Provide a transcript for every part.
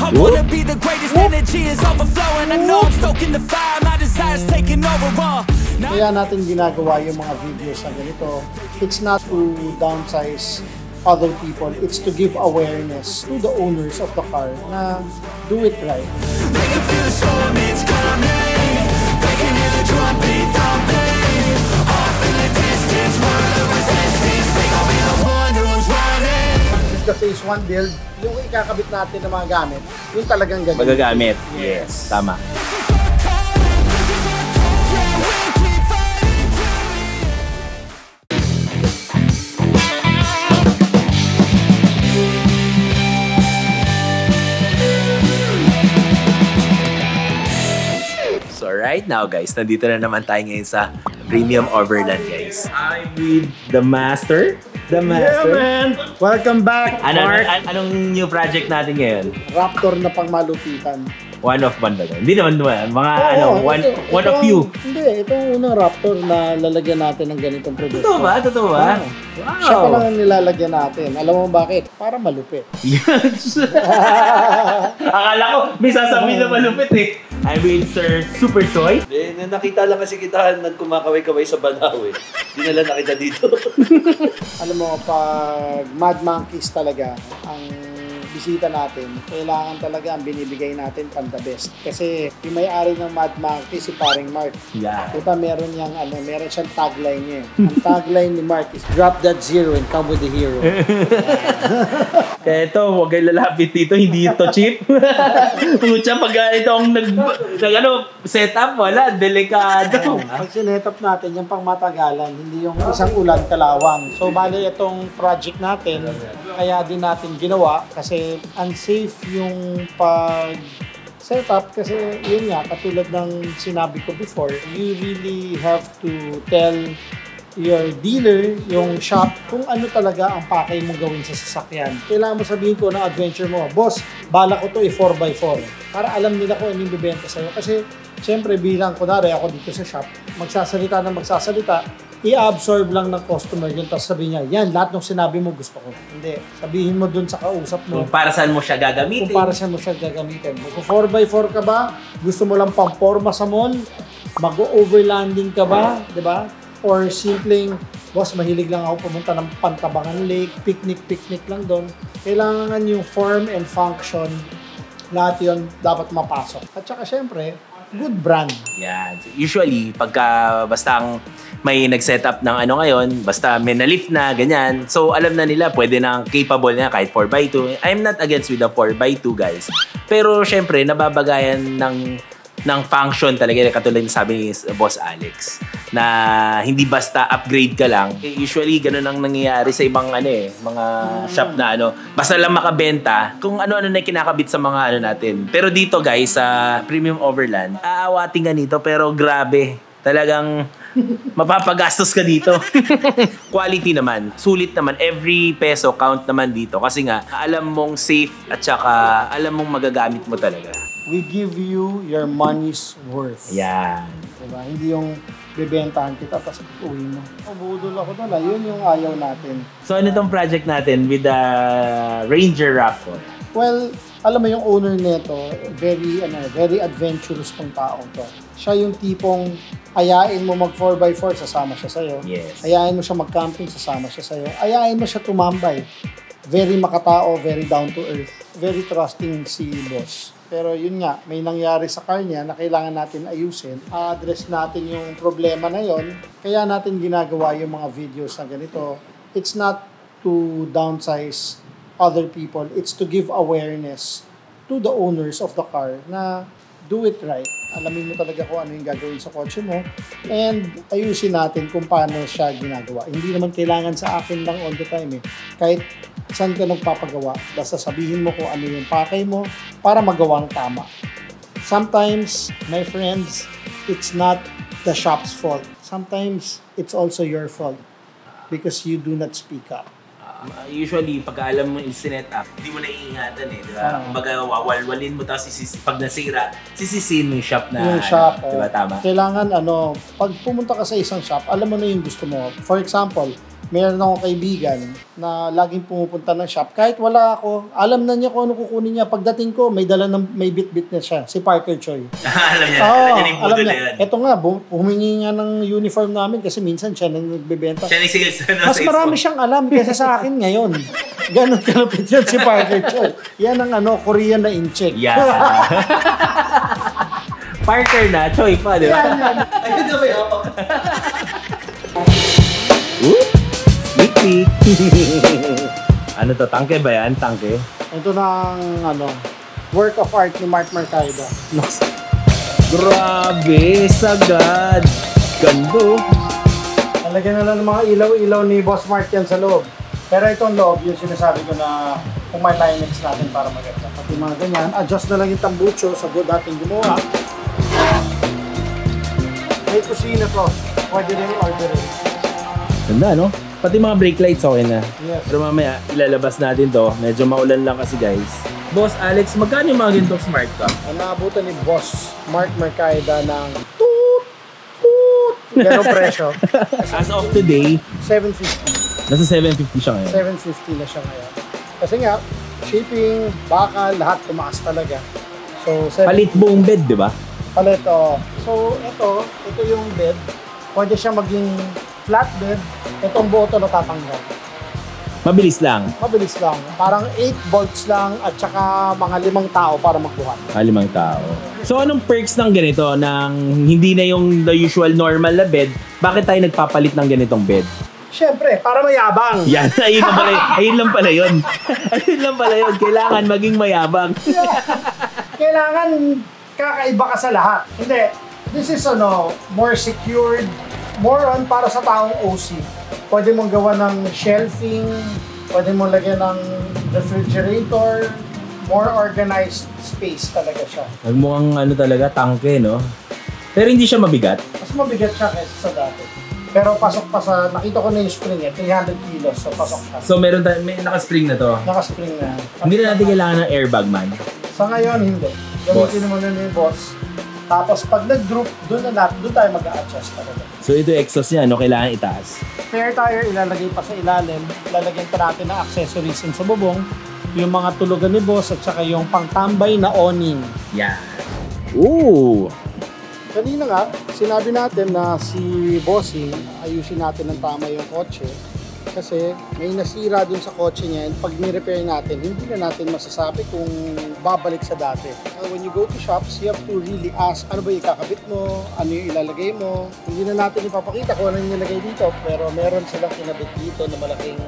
I wanna be the greatest, energy is overflowing. I know I'm stoking the fire, my desire's taking over. Kaya natin ginagawa yung mga videos na ganito. It's not to downsize other people, it's to give awareness to the owners of the car na do it right. They can feel the storm, it's coming. They can hear the drum beat thumping. Off in the distance, world of resistance. They gon' be the one who's running. This is the phase 1 build. Yung ikakabit natin ng mga gamit, yung talagang ganyan. Magagamit. Yes, tama. So right now guys, nandito na naman tayo ngayon sa Premium Overland guys. I'm with the Master. The Master. Yeah man! Welcome back, Mark! Anong new project natin ngayon? Raptor na pangmalupitan. One of one ba ito? Hindi naman mga one ito, of few. Hindi, itong unang Raptor na lalagyan natin ng ganitong produkto. Totoo ba? Totoo ba? Wow. Siya pa lang ang nilalagyan natin. Alam mo bakit? Para malupit. Yes! Akala ko may sasabihin na malupit eh. I'm with Sir Super Soy. Nakita lang kasi kita nagkumakaway-kaway sa Banaw eh. Hindi na lang nakita dito. Alam mo, pag Mad Monkeys talaga, ang bisita natin, kailangan talaga ang binibigay natin pang the best. Kasi yung may-ari ng Mad Monkeys, si Paring Mark. Yeah. Puta, meron siyang tagline niya. Ang tagline ni Mark is, drop that zero and come with the hero. Kaya ito, huwag kayo lalapit dito, hindi ito cheap. Pucha, pag ito ang setup, wala, delikado. Pag sinetap natin, yung pang matagalan, hindi yung isang ulan kalawang. So, bali itong project natin, kaya din natin ginawa kasi unsafe yung pag setup kasi yun nga, katulad ng sinabi ko before, you really have to tell your dealer, yung shop, kung ano talaga ang pakay mong gawin sa sasakyan. Kailangan mo sabihin ko ng adventure mo, boss, bala ko to 4x4. Para alam nila kung ano yung bibenta sa'yo. Kasi, syempre, bilang kunwari ako dito sa shop, magsasalita, i-absorb lang ng customer yun, tapos sabihin niya, yan, lahat ng sinabi mo gusto ko. Hindi. Sabihin mo dun sa kausap mo. Kung para saan mo siya gagamitin. Kung para saan mo siya gagamitin. Kung 4x4 ka ba, gusto mo lang pang-forma sa mall, mag-overlanding ka ba, di ba? Or simpleng, boss, mahilig lang ako pumunta ng Pantabangan Lake, picnic lang doon. Kailangan yung form and function, lahat yun dapat mapasok. At saka syempre, good brand. Yan. Usually, pagka basta may nag-setup ng ngayon, basta may na-lift na, ganyan. So, alam na nila, pwede na capable na kahit 4x2. I'm not against with the 4x2, guys. Pero, syempre, nababagayan ng function talaga, katulad ng sabi ni Boss Alex, na hindi basta upgrade ka lang. Usually, ganun ang nangyayari sa ibang mga shop na basta lang makabenta kung ano-ano na kinakabit sa mga natin. Pero dito guys, sa Premium Overland, aawating ka nito pero grabe. Talagang mapapagastos ka dito. Quality naman, sulit naman. Every peso count naman dito kasi nga, alam mong safe at saka alam mong magagamit mo talaga. We give you your money's worth. Yan. Diba? Hindi yung bibentahan kita tapos uwi mo. Budol ako doon. Yun yung ayaw natin. So ano itong project natin with the Ranger Raptor? Well, alam mo yung owner nito, very adventurous tong tao to. Siya yung tipong ayain mo mag 4x4, sasama siya sa'yo. Yes. Ayain mo siya mag-camping, sasama siya sa'yo. Ayain mo siya tumambay. Very makatao, very down to earth. Very trusting si boss. Pero yun nga, may nangyari sa car niya na kailangan natin ayusin. Address natin yung problema na yon. Kaya natin ginagawa yung mga videos na ganito. It's not to downsize other people. It's to give awareness to the owners of the car na do it right. Alamin mo talaga kung ano yung gagawin sa kotse mo. And ayusin natin kung paano siya ginagawa. Hindi naman kailangan sa akin lang all the time eh. Kahit saan ka nagpapagawa, basta sabihin mo kung ano yung pakay mo para magawang tama. Sometimes, my friends, it's not the shop's fault. Sometimes, it's also your fault because you do not speak up. Usually, pagka alam mo yung sinet up, hindi mo naiingatan eh, di ba? Kumbaga, wawalwalin mo, tapos pag nasira, sisisihin mo yung shop na, di ba, tama? Kailangan, pag pumunta ka sa isang shop, alam mo na yung gusto mo. For example, Meron akong kaibigan na laging pumupunta ng shop. Kahit wala ako, alam na niya kung ano kukunin niya. Pagdating ko, may bit-bit na siya. Si Parker Choi. alam niya. Oo, alam niya yung alam budol na niya. yan. Ito nga, humingi nga ng uniform namin kasi minsan siya nang nagbebenta. Siya ni sales. Mas marami siyang alam kaysa sa akin ngayon. Ganon kalapit yan si Parker Choi. Yan ang Korean na in-check. Yeah. Parker na, Choi pa, di ba? Ayun na may hapak. Sneak peek. Ano to, tangke ba yan? Tangke? Ito na ang work of art ni Mark Mercado. Grabe, sagad. Gando. Talagyan na lang ng mga ilaw-ilaw ni Boss Mark yan sa loob. Pero itong loob, yung sinasabi ko na kung may Timex natin para maganda. Pati mga ganyan, adjust na lang yung tambucho sa dating gumawa. May kusina to. Pwede rin orderin. Ganda, no? Pati mga brake lights okay na. Yes. Pero mamaya, ilalabas natin to. Medyo maulan lang kasi, guys. Boss Alex, magkano yung mga ganitong smart car? Ang naabutan ni Boss Mark Mercado ng toot. Ganong presyo. As of today, 750. nasa 750 siya ngayon. 750 na siya ngayon. Kasi nga, shipping, bakal, lahat tumaas talaga. So, Palit buong bed, di ba? Palit, oh. So, ito yung bed. Pwede siya maging flat bed. Itong buo to natatanggal. Mabilis lang. Mabilis lang. Parang 8 bolts lang at saka mga 5 tao para magbuhat. 5 tao. So, anong perks ng ganito? Nang hindi na yung the usual normal na bed, bakit tayo nagpapalit ng ganitong bed? Siyempre, para mayabang. Yan, ayun lang pala yun. Ayun lang pala yun. Kailangan maging mayabang. Kailangan kakaiba ka sa lahat. Hindi. This is more secured, more on para sa taong OC. Pwede mong gawa ng shelving, pwede mong lagyan ng refrigerator, more organized space talaga siya. Mukhang talaga, tangke, no? Pero hindi siya mabigat. Mas mabigat siya kaysa sa dati. Pero pasok pa sa, nakita ko na yung spring 300 kilos, so pasok pa. So, may naka-spring na to. Naka-spring na. Hindi na natin kailangan ng airbag, man. Sa ngayon, hindi. Gamitin naman na yung boss. Tapos pag nag-group, doon tayo mag-a-adjust talaga. So, ito yung exhaust niya, no? Kailangan itaas. Spare tire, ilalagay pa sa ilalim. Ilalagyan pa natin ng accessories sa bubong. Yung mga tulugan ni boss at saka yung pangtambay na awning. Yan. Ooh! Kanina nga, sinabi natin na si Bossing, ayusin natin ng tama yung kotse. Kasi may nasira dun sa kotse niya and pag ni-repair natin, hindi na natin masasabi kung babalik sa dati. When you go to shops, you have to really ask, ano ba yung kakabit mo? Ano yung ilalagay mo? Hindi na natin ipapakita kung ano yung nilagay dito, pero meron silang kinabit dito na malaking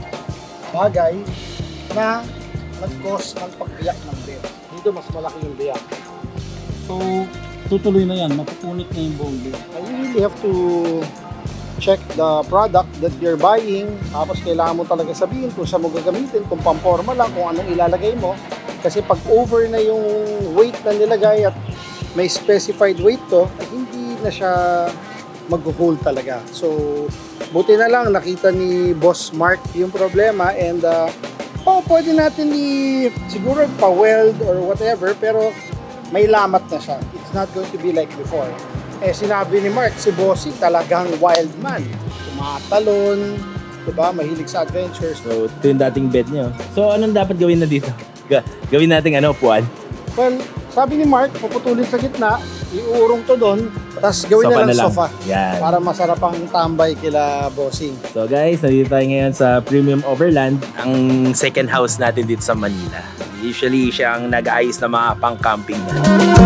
bagay na nag-cause ng pagbiyak ng bed. Dito mas malaki yung biyak. So, tutuloy na yan, mapupunit na yung buong bed. You really have to check the product that you're buying. Tapos kailangan mo talaga sabihin kung saan mo gagamitin, kung pamporma lang, kung anong ilalagay mo. Kasi pag over na yung weight na nilagay at may specified weight to, ay hindi na siya mag-hold talaga. So, buti na lang nakita ni Boss Mark yung problema and pwede natin siguro pa-weld or whatever, pero may lamat na siya. It's not going to be like before. Sinabi ni Mark, si Bossy talagang wild man. Tumatalon, diba? Mahilig sa adventures. So, ito yung dating bed niyo. So, anong dapat gawin na dito? Gawin natin upuan? Well, sabi ni Mark, puputulin sa gitna, iuurong to doon, tapos gawin Sofa na lang na lang. sofa. Yan. Para masarap ang tambay kila Bossing. So guys, nandito tayo ngayon sa Premium Overland, ang second house natin dito sa Manila. Usually, siya ang nag-aayos ng mga pang-camping na.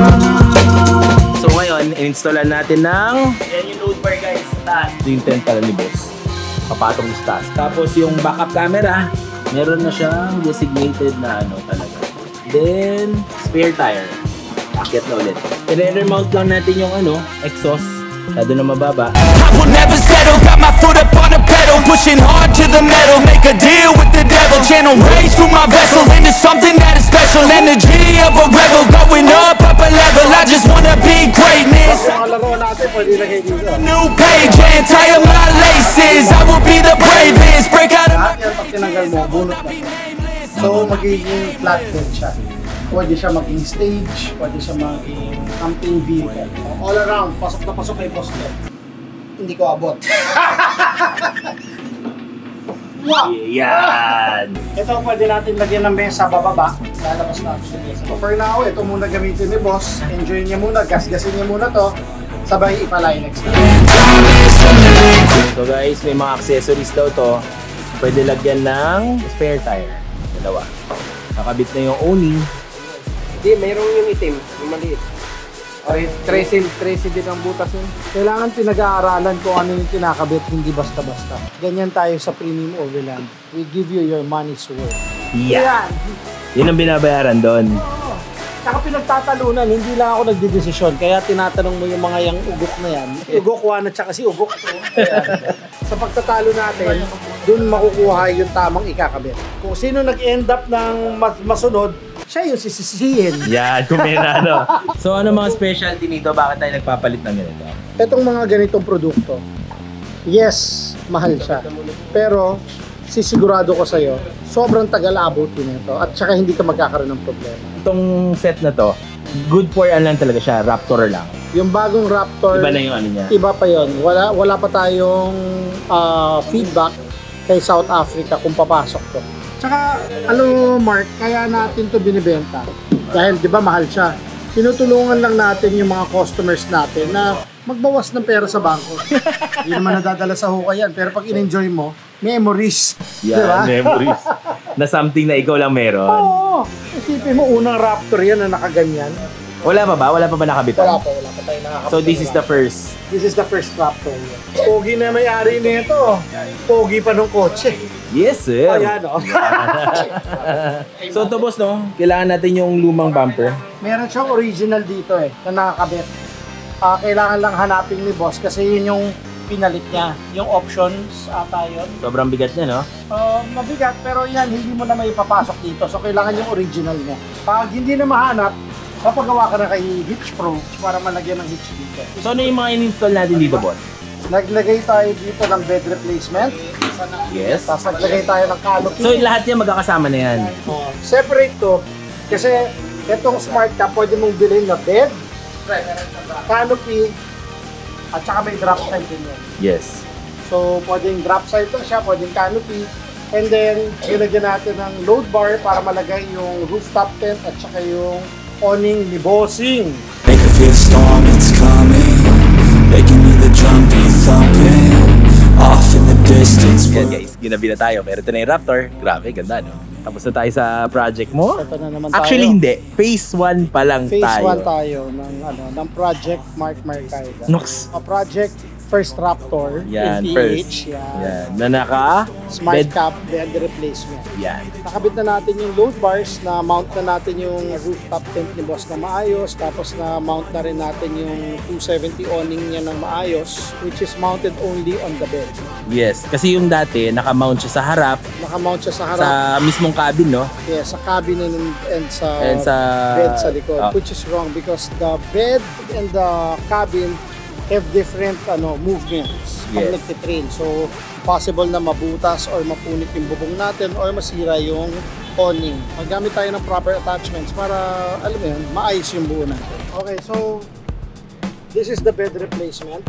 So ngayon, installan natin ng... Yan yung load bar guys, sa taas. Ito yung tent pala ni boss. Papatong sa taas. Tapos yung backup camera, meron na siyang designated na talaga. Then, spare tire. Akit na ulit. I-remount lang natin yung exhaust. Masyado na mababa. I will never settle, got my foot up on the pedal, pushing hard to the metal, make a deal with the devil, channel rage through my vessel into something that is special, energy of a rebel, going up a level, I just wanna be greatness. Mga laro natin, pwede ilagay dito. New page and tie up my laces, I will be the bravest, break out of my Lahat yan, pag tinanggal mo, bunot na. So, magiging flatbed siya. Pwede siya maging stage, pwede siya maging camping vehicle. All around, pasok na pasok kay boss ko. Hindi ko abot. Wow! Yan! Ito pwede natin lagyan ng mesa bababa. Lalabas natin yung mesa. So for now, ito muna gamitin ni boss. Enjoy niya muna, gasgasin niya muna to. Sabay ipalinex na. So guys, may mga accessories daw to. Pwede lagyan ng spare tire. Dalawa. Nakabit na yung owning. Hindi, mayroong yung itim, yung maliit. Okay, Tracy din ang butas yun. Kailangan pinag-aaralan kung ano yung kinakabit, hindi basta-basta. Ganyan tayo sa Premium Overland. We give you your money's worth. Yeah! Yun ang binabayaran doon. Saka pinagtatalunan, hindi lang ako nagdidesisyon. Kaya tinatanong mo yung mga yung ugok na yan. Ugok 1 at saka si ugok 2. Sa pagtatalo natin, dun makukuha yung tamang ikakabit. Kung sino nag-end up ng masunod, siya yung sisisihin. Yan, kung may ano. So ano mga specialty nito? Bakit tayo nagpapalit ng ganito? Itong mga ganitong produkto, yes, mahal siya. Pero sisigurado ko sa'yo, sobrang tagal abutin nito at saka hindi ka magkakaroon ng problema. Itong set na to, good for ano lang talaga siya, Raptor lang. Yung bagong Raptor, Iba na yung ano niya. iba pa yon. Wala pa tayong feedback kay South Africa kung papasok to. Tsaka, Mark, kaya natin to binibenta. Dahil, di ba, mahal siya. Tinutulungan lang natin yung mga customers natin na magbawas ng pera sa bangko. Hindi naman nadadala sa hukay yan. Pero pag in-enjoy mo, memories. Yan, Diba? memories. Na something na ikaw lang meron. Oo. Isipin mo, unang Raptor yan na nakaganyan. Wala pa ba? Wala pa ba nakabitan? Wala pa tayo nakakapit. So this is the first. This is the first Raptor. Pogi na may-ari nito. Pogi pa ng kotse. Yes, sir. Ayan, o. So ito boss, no? Kailangan natin yung lumang bumper. Meron siyang original dito na nakakabit. Kailangan lang hanapin ni boss kasi yun yung pinalit niya. Yung options ata yun. Sobrang bigat niya, no? Mabigat pero yan, hindi mo na may papasok dito. So kailangan yung original niya. Pag hindi na mahanap, papagawa ka na kay Hitch Pro para malagyan ng hitch dito. So ano yung mga in-install natin dito, boss? Naglagay tayo dito ng bed replacement. Yes. Tapos naglagay tayo ng canopy. So lahat yan magkakasama na yan. Separate to kasi itong smart cap pwede mong bilhin na bed, canopy, at saka may drop side din yan. Yes. So pwedeng drop side to siya, pwedeng canopy. And then, nilagyan natin ng load bar para malagay yung rooftop tent at saka yung awning ni Bossing. Make her feel the storm, it's coming. Making me the drum beat thumping. Off in the distance. Yan guys, ginabi na tayo. Pero ito na yung Raptor. Grabe, ganda, no? Tapos na tayo sa project mo. Ito na naman tayo. Actually, hindi. Phase 1 pa lang Phase tayo. 1 tayo ng Project Mark Marcaida. Nox. A project First Raptor Yan, in first. PH. Yan. Na naka Smart bed. cap bed replacement. Yan. Nakabit na natin yung load bars, na mount na natin yung rooftop tent ni boss na maayos, tapos na mount na rin natin yung 270 awning niya ng maayos, which is mounted only on the bed. Yes. Kasi yung dati, naka-mount siya sa harap, Nakamount siya sa harap, sa mismong cabin, no? sa cabin and sa And bed sa likod, Oh. which is wrong because the bed and the cabin have different movements pag Yes. nagtitrain. So, possible na mabutas or mapunit yung bubong natin or masira yung awning. Maggamit tayo ng proper attachments para, alam mo yun, maayos yung buo natin. Okay, so, this is the bed replacement.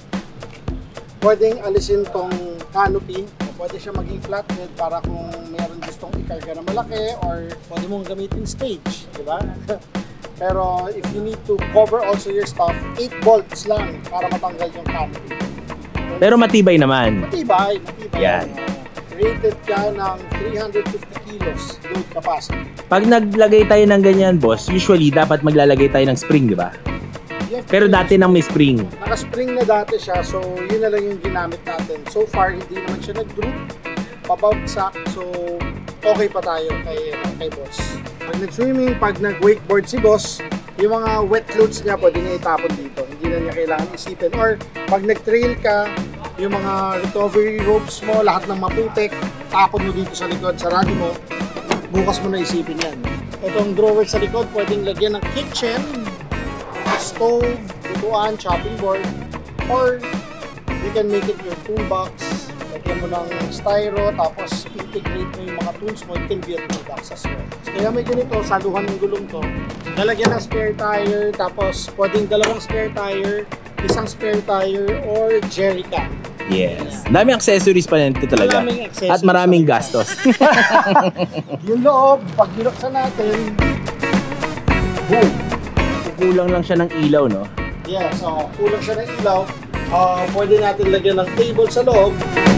Pwedeng alisin tong canopy. Pwede siya maging flat bed para kung meron gustong ikarga na malaki or pwede mong gamitin stage, di ba? Pero if you need to cover also your stuff, 8 bolts lang para matanggal yung canopy. Pero matibay naman. Matibay. Yan. Rated ka ng 350 kilos load capacity. Pag naglagay tayo ng ganyan, boss, usually dapat maglalagay tayo ng spring, di ba? Pero dati nang may spring. Naka-spring na dati siya, so yun na lang yung ginamit natin. So far, hindi naman siya nag-droop, pabagsak, so okay pa tayo kay boss. Pag nag-swimming, pag nag-wakeboard si boss, yung mga wet clothes niya pwede niya itapon dito. Hindi na niya kailangan isipin. Or pag nag-trail ka, yung mga recovery ropes mo, lahat ng maputik, tapon mo dito sa likod, sarado mo, bukas mo na isipin yan. Itong drawer sa likod, pwedeng lagyan ng kitchen, stove, lutuan, chopping board, or you can make it your toolbox. Lagyan mo ng styro, tapos integrate mo yung mga tools mo, it can be a toolbox as well. Kaya may ganito, saluhan ng gulong to. Lalagyan ng spare tire, tapos pwedeng dalawang spare tire, isang spare tire, or jerrycan. Yes. Daming accessories pa nito talaga. Maraming accessories At maraming talaga. gastos. Yung loob, pag binuksan natin, boom! Kulang lang siya ng ilaw, no? Yeah, so kulang siya ng ilaw. Pwede natin lagyan ng table sa loob.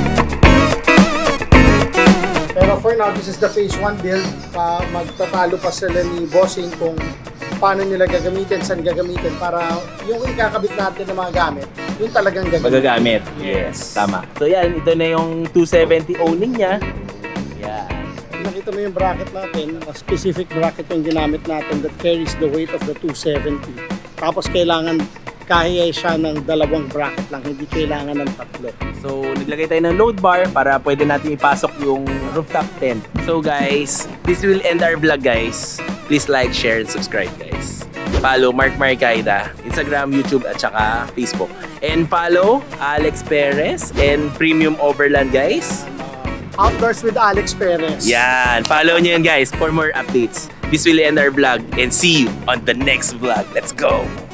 Pero for now, this is the phase 1 build. Magtatalo pa sila ni Bossing kung paano nila gagamitin, saan gagamitin para yung ikakabit natin ng mga gamit, yung talagang gagamitin. Magagamit. Yes. Tama. So yan, ito na yung 270 owning niya. Yan. Nakita mo yung bracket natin, a specific bracket yung ginamit natin that carries the weight of the 270. Tapos kailangan kaya siya ng dalawang bracket lang, hindi kailangan ng tatlo. So, naglagay tayo ng load bar para pwede natin ipasok yung rooftop tent. So guys, this will end our vlog guys. Please like, share, and subscribe guys. Follow Mark Marcaida, Instagram, YouTube, at saka Facebook. And follow Alex Perez and Premium Overland guys. Outdoors with Alex Perez. Yan, follow nyo yun guys for more updates. This will end our vlog and see you on the next vlog. Let's go!